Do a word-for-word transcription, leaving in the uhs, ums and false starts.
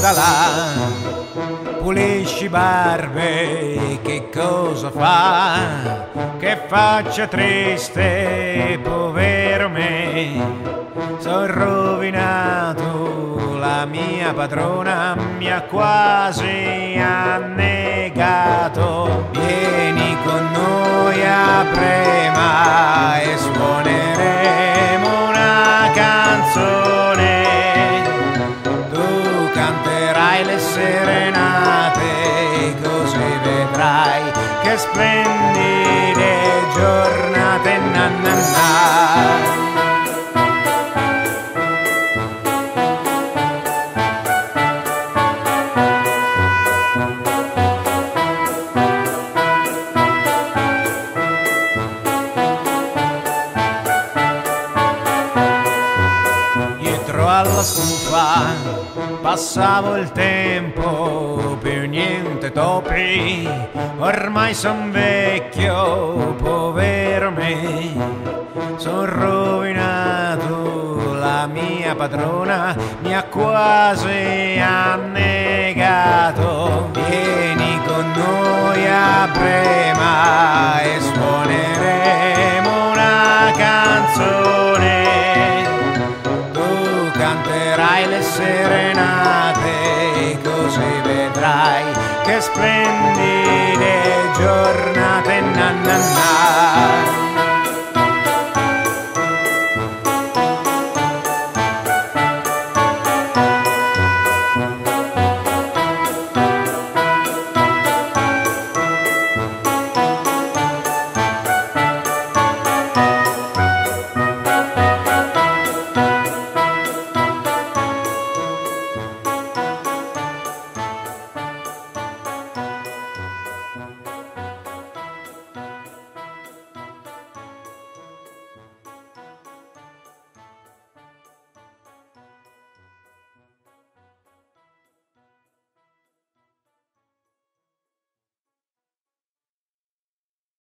da là, pulisci barbe, che cosa fa? Che faccia triste, povero me. Sono rovinato, la mia padrona mi ha quasi annegato. Vieni con noi a Brema e suoneremo una canzone. Tu canterai le serenate, così vedrai che splendide giornate. Na na na. Alla stufa passavo il tempo, più niente topi, ormai son vecchio, povero me. Son rovinato, la mia padrona mi ha quasi annegato. Vieni con noi a Brema e suoneremo una canzone. Canterai le serenate, così vedrai che splendide giornate. Na na na.